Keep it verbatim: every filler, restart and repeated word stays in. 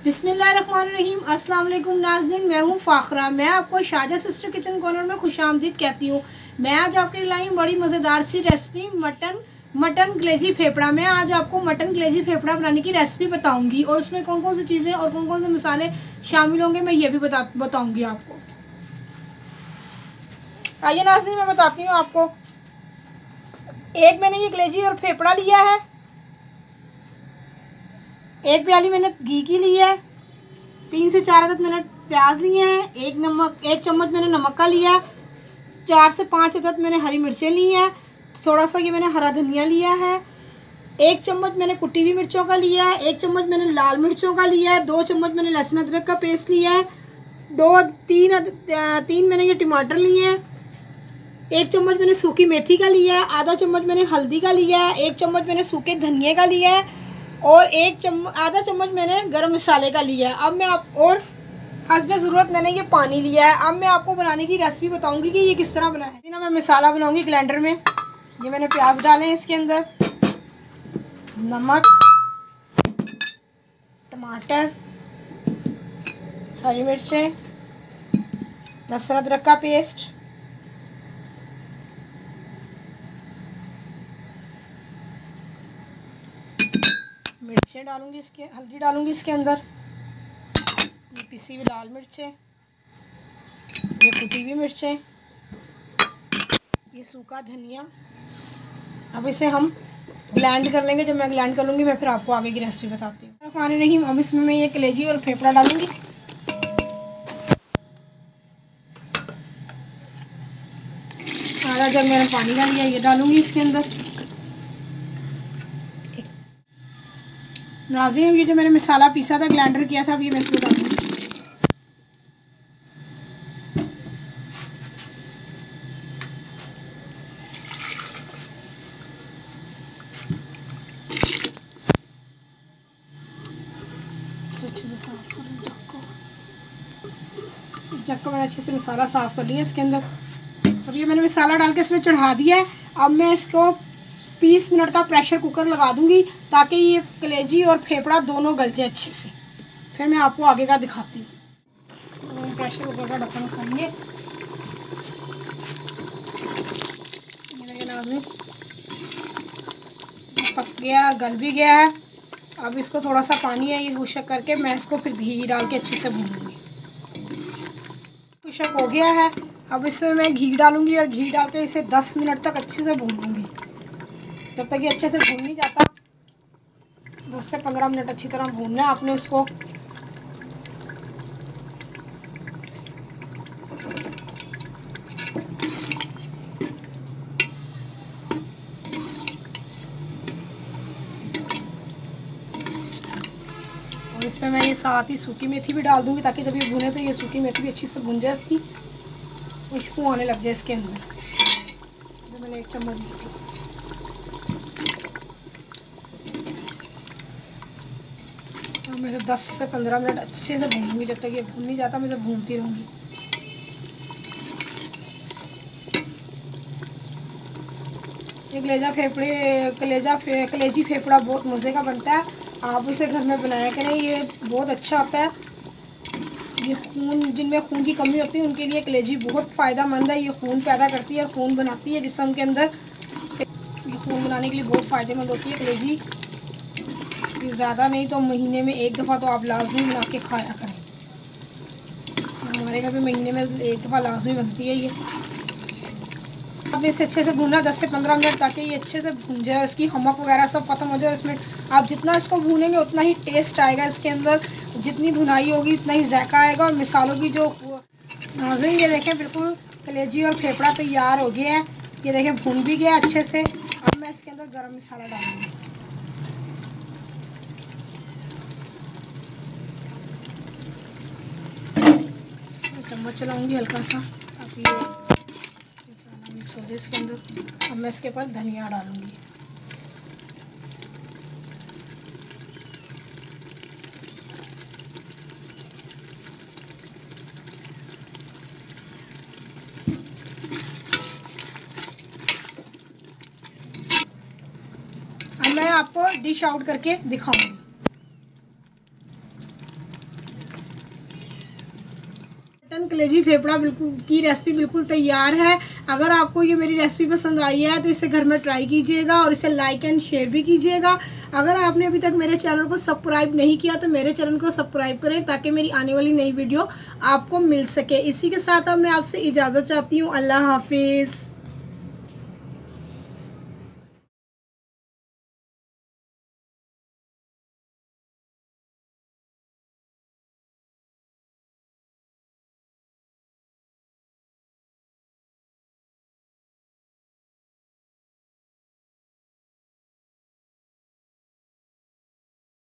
बिस्मिल्लाहिर्रहमानिर्रहीम। अस्सलाम वालेकुम नाज़रीन, मैं हूँ फ़ाखरा। मैं आपको शाजा सिस्टर किचन कॉर्नर में खुशामदीद कहती हूँ। मैं आज आपके लिए लाई हूँ बड़ी मज़ेदार सी रेसिपी मटन मटन कलेजी फेफड़ा। मैं आज आपको मटन कलेजी फेफड़ा बनाने की रेसिपी बताऊँगी और उसमें कौन कौन सी चीज़ें और कौन कौन से मसाले शामिल होंगे मैं ये भी बता बताऊँगी आपको। आइए नाज़रीन, मैं बताती हूँ आपको। एक मैंने ये कलेजी और फेफड़ा लिया है, एक प्याली मैंने घी की ली है, तीन से चार अदद मैंने प्याज लिए हैं, एक नमक एक चम्मच मैंने नमक का लिया, चार से पाँच अदद मैंने हरी मिर्चें ली हैं, थोड़ा सा ये मैंने हरा धनिया लिया है, एक चम्मच मैंने कुटी हुई मिर्चों का लिया है, एक चम्मच मैंने लाल मिर्चों का लिया है, दो चम्मच मैंने लहसुन अदरक का पेस्ट लिया है, दो तीन तीन मैंने ये टमाटर लिए हैं, एक चम्मच मैंने सूखी मेथी का लिया है, आधा चम्मच मैंने हल्दी का लिया है, एक चम्मच मैंने सूखे धनिए का लिया है और एक चम्मच आधा चम्मच मैंने गरम मसाले का लिया है। अब मैं आप और हस्बे ज़रूरत मैंने ये पानी लिया है। अब मैं आपको बनाने की रेसिपी बताऊंगी कि ये किस तरह बना है ना। मैं मसाला बनाऊंगी ग्राइंडर में। ये मैंने प्याज डाले हैं, इसके अंदर नमक, टमाटर, हरी मिर्चें, लहसुन अदरक का पेस्ट, मिर्चें डालूंगी, इसके हल्दी डालूंगी इसके अंदर, ये पिसी हुई लाल मिर्चें, ये कुटी हुई मिर्चें, ये सूखा धनिया। अब इसे हम ब्लेंड कर लेंगे। जब मैं ब्लेंड कर लूँगी मैं फिर आपको आगे की रेसिपी बताती हूँ। पानी नहीं, अब इसमें मैं ये कलेजी और फेफड़ा डालूंगी। आधा जब मैंने पानी डाल लिया, ये डालूंगी इसके अंदर। नाज़रीन, ये जो मैंने मसाला पीसा था, ग्राइंडर किया था, अब ये मैं इसमें डालूंगी। अच्छे से साफ कर लूँ जग को। जग को मैंने अच्छे से मसाला साफ़ कर लिया इसके अंदर। अब ये मैंने मसाला डाल के इसमें चढ़ा दिया है। अब मैं इसको बीस मिनट का प्रेशर कुकर लगा दूंगी ताकि ये कलेजी और फेफड़ा दोनों गल जाए अच्छे से। फिर मैं आपको आगे का दिखाती हूँ। तो प्रेशर कुकर का ढक्कन उठाइए। पक गया, गल भी गया है। अब इसको थोड़ा सा पानी है ये खुशक करके मैं इसको फिर घी डाल के अच्छे से भूनूंगी। खुशक हो गया है। अब इसमें मैं घी डालूंगी और घी डाल के इसे दस मिनट तक अच्छे से भूनूंगी। जब तक ये अच्छे से भून नहीं जाता, दस से पंद्रह मिनट अच्छी तरह भूनना है आपने इसको। और इसमें मैं ये साथ ही सूखी मेथी भी डाल दूंगी ताकि जब ये भुने तो ये सूखी मेथी भी अच्छी से भुन जाए, इसकी खुशबू आने लग जाए इसके अंदर। जो मैंने एक चम्मच दी थी। तो मैं इसे दस से पंद्रह मिनट अच्छे से भूनूंगी। जब तक ये भून नहीं जाता मैं इसे भूनती रहूँगी। ये कलेजा फेफड़े कलेजा फे, कलेजी फेफड़ा बहुत मज़े का बनता है। आप इसे घर में बनाया करें, ये बहुत अच्छा होता है। ये खून, जिनमें खून की कमी होती है उनके लिए कलेजी बहुत फ़ायदेमंद है। ये खून पैदा करती है और खून बनाती है जिस्म के अंदर। ये खून बनाने के लिए बहुत फ़ायदेमंद होती है कलेजी। ज़्यादा नहीं तो महीने में एक दफ़ा तो आप लाजमी बना के खाया करें। हमारे घर पे महीने में एक दफ़ा लाजमी बनती है ये। आपने इसे अच्छे से भूनना दस से पंद्रह मिनट ताकि ये अच्छे से भून जाए और इसकी हमक वगैरह सब ख़त्म हो जाए। और इसमें आप जितना इसको भूनेंगे उतना ही टेस्ट आएगा इसके अंदर। जितनी भुनाई होगी उतना ही जायका आएगा। और मिसालों की जो नाज़रीन, ये देखें बिल्कुल कलेजी और फेफड़ा तैयार हो गया है। ये देखें भून भी गया अच्छे से। अब मैं इसके अंदर गरम मसाला डालूँगी। चम्मच चलाऊँगी हल्का सा ताकि ये मसाला मिक्स हो जाए इसके अंदर। अब मैं इसके ऊपर धनिया डालूँगी। अब मैं आपको डिश आउट करके दिखाऊंगी। मटन कलेजी फेफड़ा बिल्कुल की रेसिपी बिल्कुल तैयार है। अगर आपको ये मेरी रेसिपी पसंद आई है तो इसे घर में ट्राई कीजिएगा और इसे लाइक एंड शेयर भी कीजिएगा। अगर आपने अभी तक मेरे चैनल को सब्सक्राइब नहीं किया तो मेरे चैनल को सब्सक्राइब करें ताकि मेरी आने वाली नई वीडियो आपको मिल सके। इसी के साथ अब मैं आपसे इजाज़त चाहती हूँ। अल्लाह हाफिज़।